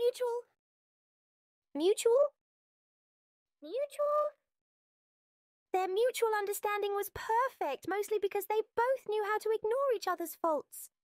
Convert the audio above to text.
Mutual. Mutual? Mutual? Their mutual understanding was perfect, mostly because they both knew how to ignore each other's faults.